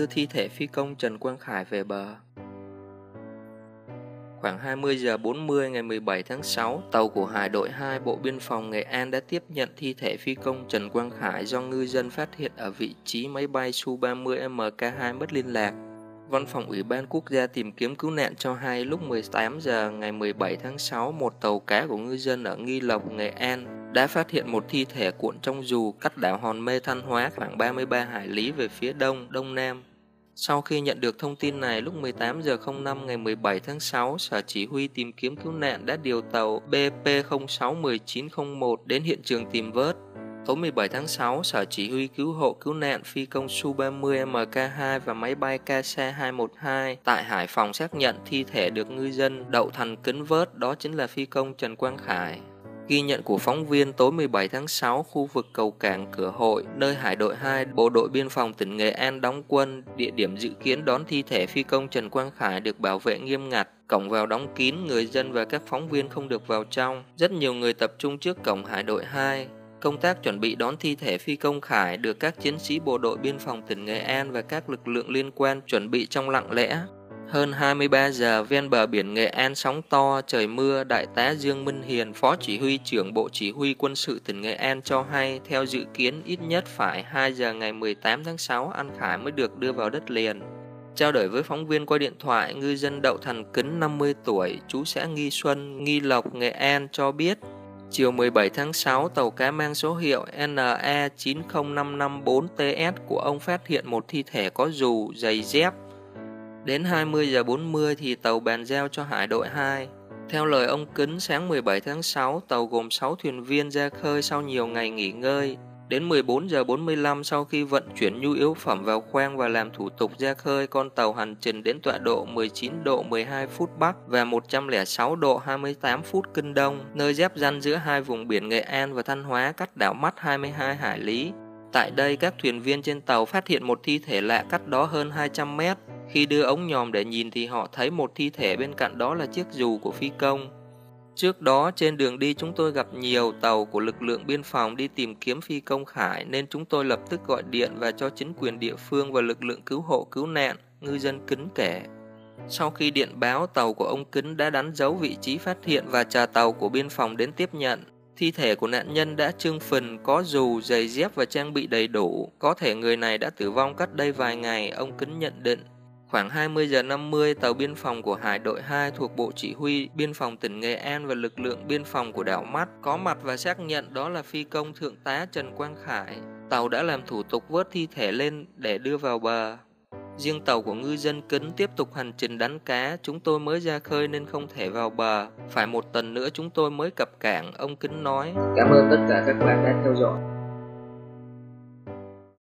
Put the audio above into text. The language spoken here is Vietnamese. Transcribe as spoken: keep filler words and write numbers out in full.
đưa thi thể phi công Trần Quang Khải về bờ. Khoảng hai mươi giờ bốn mươi ngày mười bảy tháng sáu, tàu của Hải đội hai Bộ Biên phòng Nghệ An đã tiếp nhận thi thể phi công Trần Quang Khải do ngư dân phát hiện ở vị trí máy bay Su ba mươi M K hai mất liên lạc. Văn phòng Ủy ban Quốc gia tìm kiếm cứu nạn cho hay lúc mười tám giờ ngày mười bảy tháng sáu, một tàu cá của ngư dân ở Nghi Lộc, Nghệ An đã phát hiện một thi thể cuộn trong dù cách đảo Hòn Mê Thanh Hóa khoảng ba mươi ba hải lý về phía đông, đông nam. Sau khi nhận được thông tin này, lúc mười tám giờ không năm ngày mười bảy tháng sáu, Sở Chỉ huy tìm kiếm cứu nạn đã điều tàu B P không sáu một chín không một đến hiện trường tìm vớt. Tối mười bảy tháng sáu, Sở Chỉ huy cứu hộ cứu nạn phi công Su ba mươi M K hai và máy bay K C hai một hai tại Hải Phòng xác nhận thi thể được ngư dân Đậu Thành Kính vớt, đó chính là phi công Trần Quang Khải. Ghi nhận của phóng viên tối mười bảy tháng sáu, khu vực cầu cảng Cửa Hội, nơi Hải đội hai Bộ đội Biên phòng tỉnh Nghệ An đóng quân, địa điểm dự kiến đón thi thể phi công Trần Quang Khải được bảo vệ nghiêm ngặt, cổng vào đóng kín, người dân và các phóng viên không được vào trong. Rất nhiều người tập trung trước cổng Hải đội hai. Công tác chuẩn bị đón thi thể phi công Khải được các chiến sĩ Bộ đội Biên phòng tỉnh Nghệ An và các lực lượng liên quan chuẩn bị trong lặng lẽ. Hơn hai mươi ba giờ, ven bờ biển Nghệ An sóng to, trời mưa, Đại tá Dương Minh Hiền, Phó Chỉ huy trưởng Bộ Chỉ huy Quân sự tỉnh Nghệ An cho hay, theo dự kiến ít nhất phải hai giờ ngày mười tám tháng sáu, anh Khải mới được đưa vào đất liền. Trao đổi với phóng viên qua điện thoại, ngư dân Đậu Thành Kính năm mươi tuổi, trú xã Nghi Xuân, Nghi Lộc, Nghệ An cho biết, chiều mười bảy tháng sáu, tàu cá mang số hiệu N E chín không năm năm bốn T S của ông phát hiện một thi thể có dù, giày dép. Đến hai mươi giờ bốn mươi thì tàu bàn giao cho Hải đội hai. Theo lời ông Kính, sáng mười bảy tháng sáu, tàu gồm sáu thuyền viên ra khơi sau nhiều ngày nghỉ ngơi. Đến mười bốn giờ bốn mươi lăm, sau khi vận chuyển nhu yếu phẩm vào khoang và làm thủ tục ra khơi, con tàu hành trình đến tọa độ mười chín độ mười hai phút Bắc và một trăm lẻ sáu độ hai mươi tám phút Kinh Đông, nơi giáp ranh giữa hai vùng biển Nghệ An và Thanh Hóa, cách đảo Mắt hai mươi hai hải lý. Tại đây, các thuyền viên trên tàu phát hiện một thi thể lạ cách đó hơn hai trăm mét. Khi đưa ống nhòm để nhìn thì họ thấy một thi thể, bên cạnh đó là chiếc dù của phi công. Trước đó, trên đường đi chúng tôi gặp nhiều tàu của lực lượng biên phòng đi tìm kiếm phi công Khải, nên chúng tôi lập tức gọi điện và cho chính quyền địa phương và lực lượng cứu hộ cứu nạn, ngư dân Kính kể. Sau khi điện báo, tàu của ông Kính đã đánh dấu vị trí phát hiện và chờ tàu của biên phòng đến tiếp nhận. Thi thể của nạn nhân đã trương phình, có dù, giày dép và trang bị đầy đủ. Có thể người này đã tử vong cách đây vài ngày, ông Kính nhận định. Khoảng hai mươi giờ năm mươi, tàu biên phòng của Hải đội hai thuộc Bộ Chỉ huy Biên phòng tỉnh Nghệ An và lực lượng biên phòng của đảo Mắt có mặt và xác nhận đó là phi công Thượng tá Trần Quang Khải. Tàu đã làm thủ tục vớt thi thể lên để đưa vào bờ. Riêng tàu của ngư dân Kính tiếp tục hành trình đánh cá, chúng tôi mới ra khơi nên không thể vào bờ. Phải một tuần nữa chúng tôi mới cập cảng, ông Kính nói. Cảm ơn tất cả các bạn đã theo dõi.